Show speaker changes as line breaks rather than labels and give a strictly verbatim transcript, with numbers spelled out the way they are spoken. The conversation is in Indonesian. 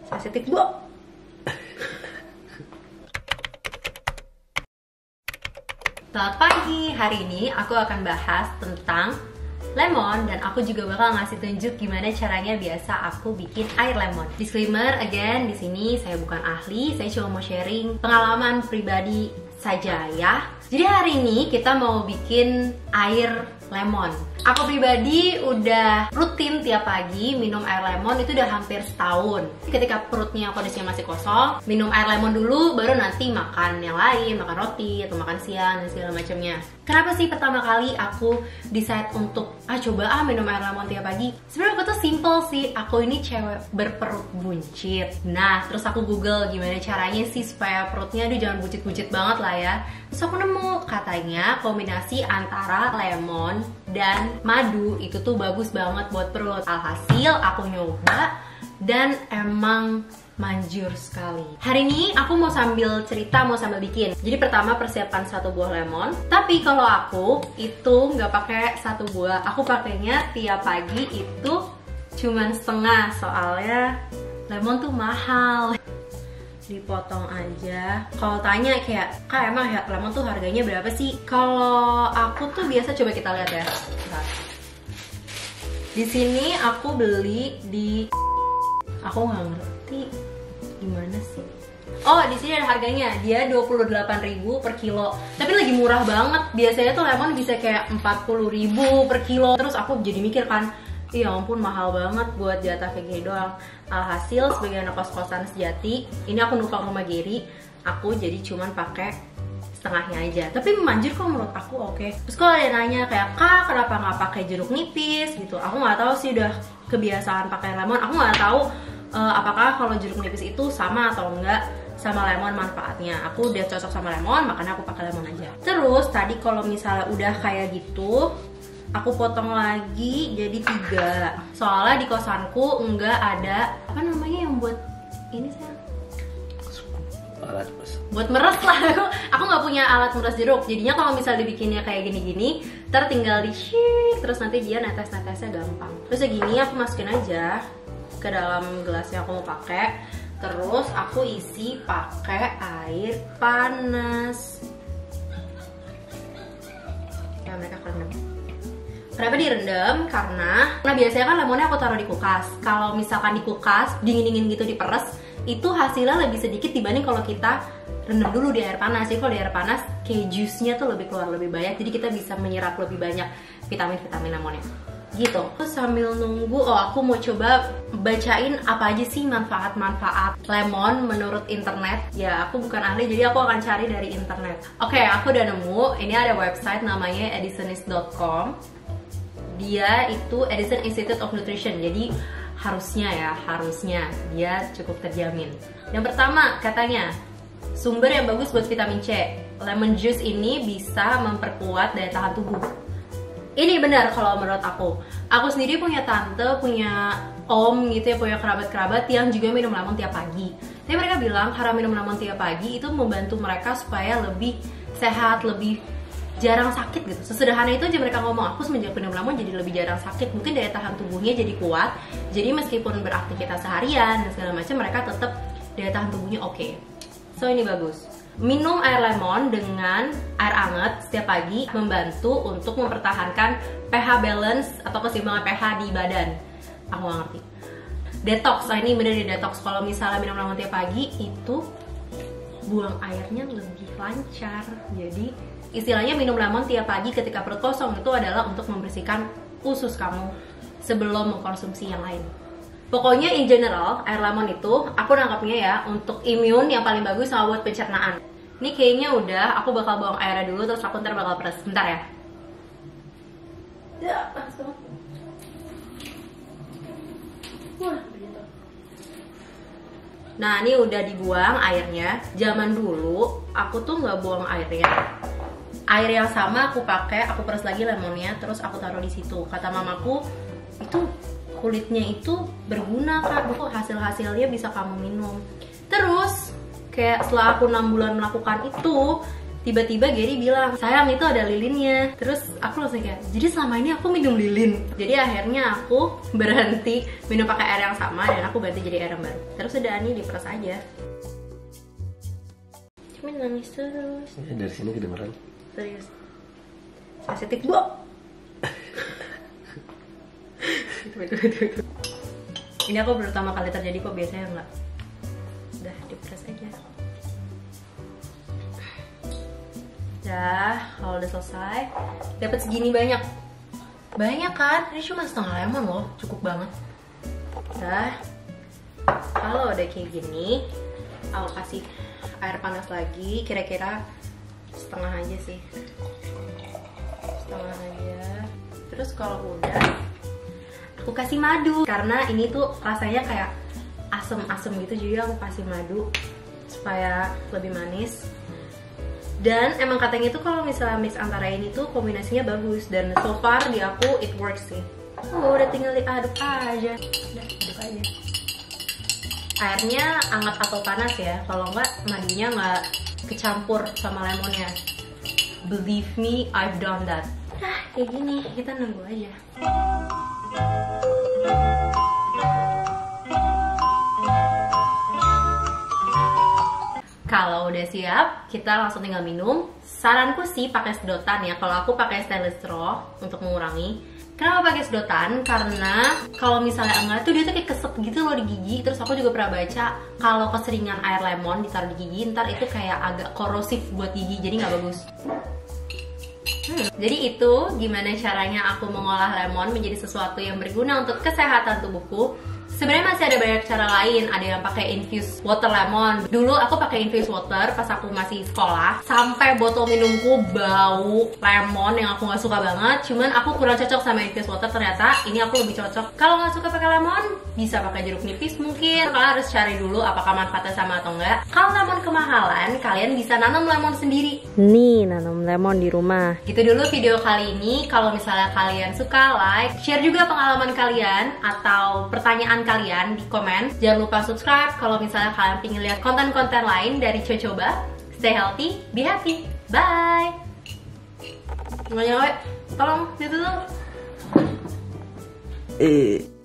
Sensitif bu. Selamat pagi, hari ini aku akan bahas tentang lemon dan aku juga bakal ngasih tunjuk gimana caranya biasa aku bikin air lemon. Disclaimer again, di sini saya bukan ahli, saya cuma mau sharing pengalaman pribadi saja ya. Jadi hari ini kita mau bikin air lemon. Aku pribadi udah rutin tiap pagi minum air lemon itu udah hampir setahun. Ketika perutnya kondisinya masih kosong, minum air lemon dulu, baru nanti makan yang lain, makan roti atau makan siang dan segala macamnya. Kenapa sih pertama kali aku decide untuk ah coba ah minum air lemon tiap pagi? Sebenarnya aku tuh simple sih, aku ini cewek berperut buncit. Nah, terus aku google gimana caranya sih supaya perutnya aduh jangan buncit-buncit banget lah ya. Terus aku nemu katanya kombinasi antara lemon dan madu itu tuh bagus banget buat perut. Alhasil aku nyoba dan emang manjur sekali. Hari ini aku mau sambil cerita, mau sambil bikin. Jadi pertama persiapan satu buah lemon. Tapi kalau aku itu nggak pakai satu buah, aku pakainya tiap pagi itu cuman setengah. Soalnya lemon tuh mahal. Dipotong aja. Kalau tanya kayak, kak emang ya lemon tuh harganya berapa sih? Kalau aku tuh biasa, coba kita lihat ya. Bentar. Di sini aku beli di, aku nggak ngerti gimana sih. Oh, di sini ada harganya. Dia dua puluh delapan ribu per kilo. Tapi lagi murah banget. Biasanya tuh lemon bisa kayak empat puluh ribu per kilo. Terus aku jadi mikir kan, iya ampun mahal banget buat jatah kayak gini doang. Alhasil sebagai anak kos-kosan sejati, ini aku numpang sama Geri, aku jadi cuman pakai setengahnya aja. Tapi manjur kok menurut aku oke. Okay. Terus kalau ada yang nanya kayak, kak kenapa nggak pakai jeruk nipis gitu? Aku nggak tahu sih, udah kebiasaan pakai lemon. Aku nggak tahu uh, apakah kalau jeruk nipis itu sama atau enggak sama lemon manfaatnya. Aku udah cocok sama lemon, makanya aku pakai lemon aja. Terus tadi kalau misalnya udah kayak gitu, aku potong lagi jadi tiga. Soalnya di kosanku enggak ada apa namanya yang buat ini saya
alat meres.
Buat meres lah. Aku nggak punya alat meres jeruk. Jadinya kalau misalnya dibikinnya kayak gini-gini, ntar tinggal di shake, terus nanti dia netes-netesnya gampang. Terus ya gini aku masukin aja ke dalam gelas yang aku mau pakai. Terus aku isi pakai air panas. Ya mereka kerendam. Kenapa direndam? Karena nah biasanya kan lemonnya aku taruh di kulkas. Kalau misalkan di kulkas dingin-dingin gitu diperes, itu hasilnya lebih sedikit dibanding kalau kita rendam dulu di air panas. Jadi kalau di air panas kayak jusnya tuh lebih keluar lebih banyak. Jadi kita bisa menyerap lebih banyak vitamin-vitamin lemonnya. Gitu. Terus sambil nunggu, oh aku mau coba bacain apa aja sih manfaat-manfaat lemon menurut internet. Ya aku bukan ahli, jadi aku akan cari dari internet. Oke, aku udah nemu. Ini ada website namanya editionist dot com. Dia itu Edison Institute of Nutrition, jadi harusnya ya, harusnya dia cukup terjamin. Yang pertama katanya, sumber yang bagus buat vitamin C. Lemon juice ini bisa memperkuat daya tahan tubuh. Ini benar kalau menurut aku. Aku sendiri punya tante, punya om gitu ya, punya kerabat-kerabat yang juga minum lemon tiap pagi. Tapi mereka bilang karena minum lemon tiap pagi itu membantu mereka supaya lebih sehat, lebih jarang sakit gitu. Sesederhana itu aja mereka ngomong. Aku semenjak minum lemon jadi lebih jarang sakit. Mungkin daya tahan tubuhnya jadi kuat. Jadi meskipun beraktivitas seharian dan segala macam, mereka tetap daya tahan tubuhnya oke. Okay. So ini bagus. Minum air lemon dengan air hangat setiap pagi membantu untuk mempertahankan pH balance atau keseimbangan pH di badan. Aku gak ngerti. Detox, nah ini bener di detox. Kalau misalnya minum lemon tiap pagi itu buang airnya lebih lancar. Jadi istilahnya minum lemon tiap pagi ketika perut kosong itu adalah untuk membersihkan usus kamu sebelum mengkonsumsi yang lain. Pokoknya in general air lemon itu aku nangkapnya ya untuk imun yang paling bagus sama buat pencernaan. Ini kayaknya udah, aku bakal buang airnya dulu terus aku ntar bakal peres. Bentar ya. Ya, langsung. Wah, begitu. Nah ini udah dibuang airnya. Zaman dulu aku tuh nggak buang airnya. Air yang sama aku pakai, aku peres lagi lemonnya, terus aku taruh di situ. Kata mamaku itu kulitnya itu berguna kan, buku hasil-hasilnya bisa kamu minum. Terus kayak setelah aku enam bulan melakukan itu, tiba-tiba Gary bilang, sayang itu ada lilinnya. Terus aku langsung kayak, jadi selama ini aku minum lilin. Jadi akhirnya aku berhenti minum pakai air yang sama dan aku ganti jadi air yang baru. Terus udah Ani diperas aja. Cuma nangis terus.
Ya, dari sini kedengeran.
Serius. Sensitif bu. Ini aku pertama kali terjadi kok, biasanya enggak. Udah diperas aja. Udah, kalau udah selesai, dapat segini banyak. Banyak kan? Ini cuma setengah lemon loh, cukup banget. Udah. Kalau udah kayak gini, aku kasih air panas lagi, kira-kira setengah aja sih. Setengah aja. Terus kalau udah, aku kasih madu karena ini tuh rasanya kayak asem-asem gitu, jadi aku kasih madu supaya lebih manis. Dan emang katanya itu kalau misalnya mix antara ini tuh kombinasinya bagus, dan so far di aku it works sih. Oh, udah tinggal diaduk aja. Udah aduk aja. Airnya hangat atau panas ya, kalau enggak madunya nggak kecampur sama lemonnya. Believe me, I've done that. Nah, kayak gini, kita nunggu aja. Kalau udah siap, kita langsung tinggal minum. Saranku sih pakai sedotan ya. Kalau aku pakai stainless straw untuk mengurangi. Kenapa pakai sedotan? Karena kalau misalnya enggak tuh dia tuh kayak keset gitu loh di gigi. Terus aku juga pernah baca kalau keseringan air lemon ditaruh di gigi, ntar itu kayak agak korosif buat gigi, jadi nggak bagus. Hmm, jadi itu gimana caranya aku mengolah lemon menjadi sesuatu yang berguna untuk kesehatan tubuhku. Sebenarnya masih ada banyak cara lain, ada yang pakai infused water lemon. Dulu aku pakai infused water pas aku masih sekolah, sampai botol minumku bau lemon yang aku nggak suka banget. Cuman aku kurang cocok sama infused water, ternyata ini aku lebih cocok. Kalau nggak suka pakai lemon, bisa pakai jeruk nipis mungkin. Kalian harus cari dulu apakah manfaatnya sama atau enggak. Kalau lemon kemahalan, kalian bisa nanam lemon sendiri. Nih, nanam lemon di rumah. Gitu dulu video kali ini. Kalau misalnya kalian suka, like, share juga pengalaman kalian atau pertanyaan kalian di komen. Jangan lupa subscribe kalau misalnya kalian pengen lihat konten-konten lain dari Cocoba. Stay healthy, be happy. Bye. Nggak nyawa, tolong ditutup.
Eh.